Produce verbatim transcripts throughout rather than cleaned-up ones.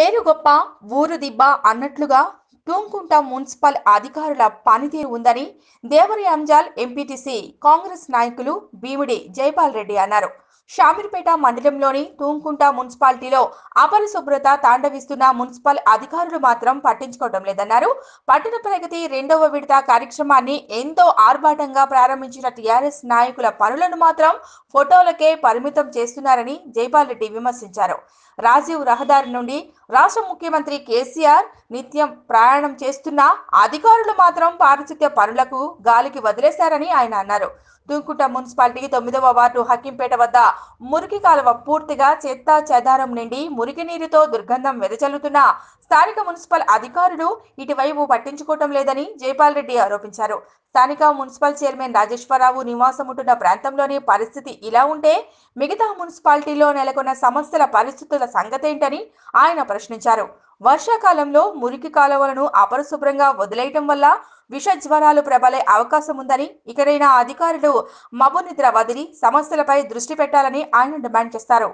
పేరు గొప్ప ఊరు దిబ్బ అన్నట్లుగా టూంకుంట మున్సిపల్ అధికారుల పనితీరు ఉందని దేవరి అంజాల్ ఎంపీటీసీ కాంగ్రెస్ నాయకులు భీమిడి జైపాల్ రెడ్డి అన్నారు. షామీర్పేట మండలంలోని టూంకుంట మున్సిపాలిటీలో అపరిశుభ్రత తాండవిస్తున్న మున్సిపల్ అధికారులు మాత్రం పట్టించుకోవడం లేదన్నారు. పట్టణ ప్రగతి రెండవ విడత కార్యక్రమాన్ని ఎంతో ఆర్భాటంగా ప్రారంభించిన టీఆర్ఎస్ నాయకుల పనులను మాత్రం ఫోటోలకే పరిమితం చేస్తున్నారని జైపాల్ రెడ్డి విమర్శించారు. రాజీవ్ రహదారి నుండి రాష్ట్ర ముఖ్యమంత్రి కేసీఆర్ నిత్యం ప్రయాణం చేస్తున్న అధికారులు మాత్రం పారిశుద్ధ్య పనులకు గాలికి వదిలేశారని ఆయన అన్నారు. టూంకుంట మున్సిపాలిటీ తొమ్మిదవ వార్డు హక్కింపేట వద్ద మురికి కాలువ పూర్తిగా చెత్త చెదారం నిండి మురికి నీరుతో దుర్గంధం వెదజల్లుతున్న స్థానిక మున్సిపల్ అధికారులు ఇటువైపు పట్టించుకోవటం లేదని జైపాల్ రెడ్డి ఆరోపించారు. స్థానిక మున్సిపల్ చైర్మన్ రాజేశ్వరరావు నివాసం ఉంటున్న ప్రాంతంలోని పరిస్థితి ఇలా ఉంటే మిగతా మున్సిపాలిటీలో నెలకొన్న సమస్యల పరిస్థితుల సంగతేంటని ఆయన ప్రశ్నించారు. వర్షాకాలంలో మురికి కాలువలను అపరిశుభ్రంగా వదిలేయటం వల్ల విష జ్వరాలు ప్రబలే అవకాశం ఉందని, ఇకనైనా అధికారులు మబ్బు నిద్ర వదిలి సమస్యలపై దృష్టి పెట్టాలని ఆయన డిమాండ్ చేస్తారు.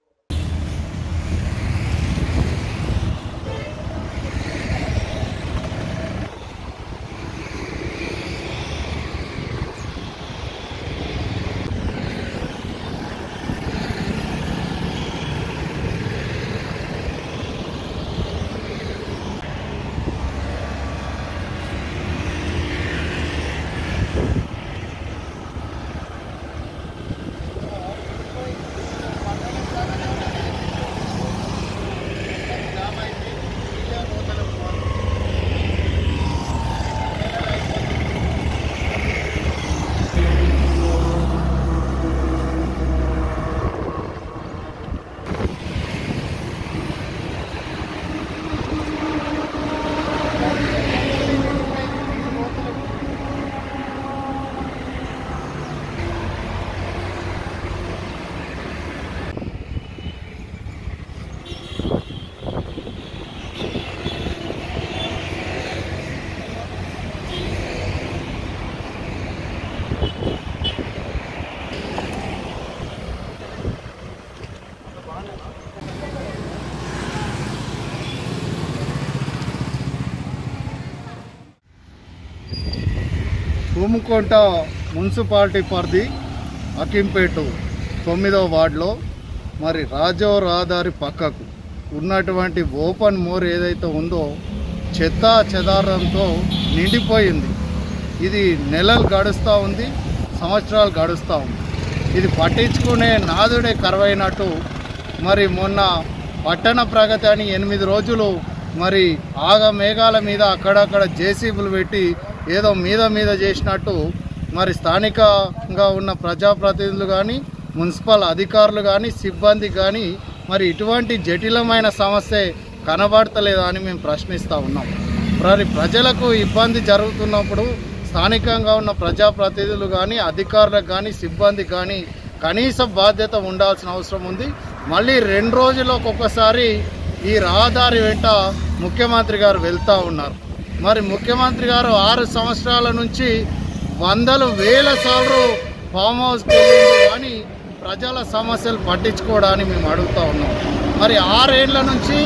టూంకుంట మున్సిపాలిటీ పరిధి హక్కింపేట తొమ్మిదవ వార్డులో మరి రాజీవ్ రహదారి పక్కకు ఉన్నటువంటి ఓపెన్ మోర్ ఏదైతే ఉందో చెత్త చెదారంతో నిండిపోయింది. ఇది నెలలు గడుస్తూ ఉంది, సంవత్సరాలు గడుస్తూ ఉంది. ఇది పట్టించుకునే నాదుడే కరువైనట్టు మరి మొన్న పట్టణ ప్రగతి అని ఎనిమిది రోజులు మరి ఆగ మేఘాల మీద అక్కడక్కడ జేసీబీలు పెట్టి ఏదో మీద మీద చేసినట్టు మరి స్థానికంగా ఉన్న ప్రజాప్రతినిధులు కానీ మున్సిపల్ అధికారులు కానీ సిబ్బంది కానీ మరి ఇటువంటి జటిలమైన సమస్య కనబడతలేదా అని మేము ప్రశ్నిస్తూ ఉన్నాం. మరి ప్రజలకు ఇబ్బంది జరుగుతున్నప్పుడు స్థానికంగా ఉన్న ప్రజాప్రతినిధులు కానీ అధికారులకు కానీ సిబ్బంది కానీ కనీస బాధ్యత ఉండాల్సిన అవసరం ఉంది. మళ్ళీ రెండు రోజులకు ఒకసారి ఈ రహదారి వెంట ముఖ్యమంత్రి గారు వెళ్తూ ఉన్నారు. మరి ముఖ్యమంత్రి గారు ఆరు సంవత్సరాల నుంచి వందలు వేల సార్లు ఫామ్ హౌస్కి వెళ్ళింది కానీ ప్రజల సమస్యలు పట్టించుకోవడానికి మేము అడుగుతూ ఉన్నాం. మరి ఆరేళ్ల నుంచి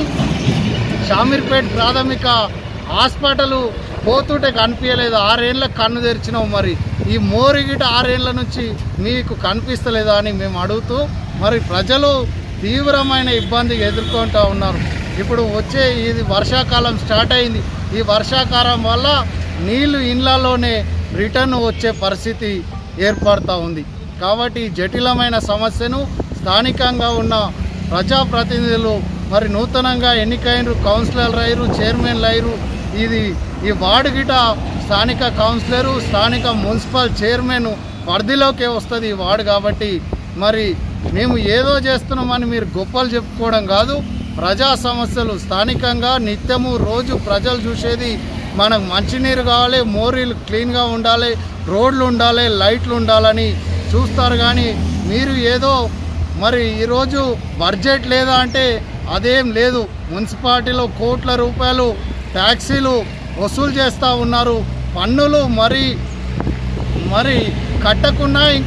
షామీర్పేట ప్రాథమిక హాస్పిటల్ పోతుంటే కనిపించలేదు, ఆరేళ్ళకి కన్ను తెరిచినావు. మరి ఈ మోరిగిట ఆరేళ్ల నుంచి మీకు కనిపిస్తలేదా అని మేము అడుగుతూ మరి ప్రజలు తీవ్రమైన ఇబ్బంది ఎదుర్కొంటూ ఉన్నారు. ఇప్పుడు వచ్చే ఇది వర్షాకాలం స్టార్ట్ అయింది. ఈ వర్షాకాలం వల్ల నీళ్లు ఇళ్లలోనే రిటర్న్ వచ్చే పరిస్థితి ఏర్పడుతూ ఉంది. కాబట్టి జటిలమైన సమస్యను స్థానికంగా ఉన్న ప్రజాప్రతినిధులు మరి నూతనంగా ఎన్నికైన కౌన్సిలర్లు అయ్యారు, చైర్మన్లు అయ్యారు. ఇది ఈ వార్డు గిట స్థానిక కౌన్సిలరు, స్థానిక మున్సిపల్ చైర్మన్ పరిధిలోకే వస్తుంది ఈ వార్డు. కాబట్టి మరి మేము ఏదో చేస్తున్నామని మీరు గొప్పలు చెప్పుకోవడం కాదు, ప్రజా సమస్యలు స్థానికంగా నిత్యము రోజు ప్రజలు చూసేది మనకు మంచినీరు కావాలి, మోరీలు క్లీన్గా ఉండాలి, రోడ్లు ఉండాలి, లైట్లు ఉండాలని చూస్తారు. కానీ మీరు ఏదో మరి ఈరోజు బడ్జెట్ లేదా అంటే అదేం లేదు. మున్సిపాలిటీలో కోట్ల రూపాయలు ట్యాక్సీలు వసూలు చేస్తూ ఉన్నారు. పన్నులు మరి మరి కట్టకుండా ఇంకా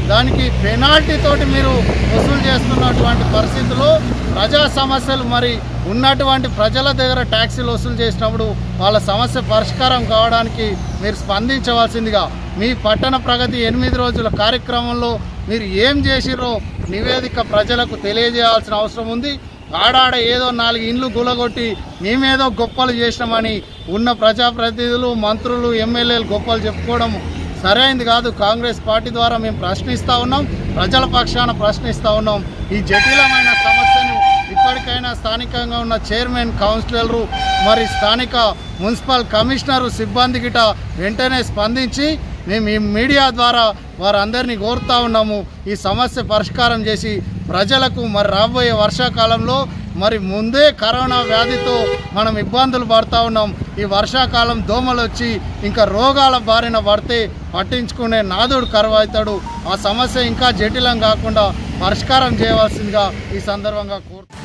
దానికి పెనాల్టీ తోటి మీరు వసూలు చేస్తున్నటువంటి పరిస్థితుల్లో ప్రజా సమస్యలు మరి ఉన్నటువంటి ప్రజల దగ్గర ట్యాక్సీలు వసూలు చేసినప్పుడు వాళ్ళ సమస్య పరిష్కారం కావడానికి మీరు స్పందించవలసిందిగా మీ పట్టణ ప్రగతి ఎనిమిది రోజుల కార్యక్రమంలో మీరు ఏం చేసిరో నివేదిక ప్రజలకు తెలియజేయాల్సిన అవసరం ఉంది. ఆడాడ ఏదో నాలుగు ఇండ్లు గులగొట్టి మేమేదో గొప్పలు చేసినామని ఉన్న ప్రజాప్రతినిధులు మంత్రులు ఎమ్మెల్యేలు గొప్పలు చెప్పుకోవడం సరైనది కాదు. కాంగ్రెస్ పార్టీ ద్వారా మేము ప్రశ్నిస్తూ ఉన్నాం, ప్రజల పక్షాన ప్రశ్నిస్తూ ఉన్నాం. ఈ జటిలమైన సమస్యను ఇప్పటికైనా స్థానికంగా ఉన్న చైర్మన్, కౌన్సిలర్లు మరి స్థానిక మున్సిపల్ కమిషనరు సిబ్బంది గిట వెంటనే స్పందించి మేము ఈ మీడియా ద్వారా వారందరినీ కోరుతూ ఉన్నాము ఈ సమస్య పరిష్కారం చేసి ప్రజలకు మరి రాబోయే వర్షాకాలంలో మరి ముందే కరోనా వ్యాధితో మనం ఇబ్బందులు పడుతూ ఉన్నాం. ఈ వర్షాకాలం దోమలు వచ్చి ఇంకా రోగాల బారిన పడితే పట్టించుకునే నాదుడు కరువవుతాడు. ఆ సమస్య ఇంకా జటిలం కాకుండా పరిష్కారం చేయవలసిందిగా ఈ సందర్భంగా కోరు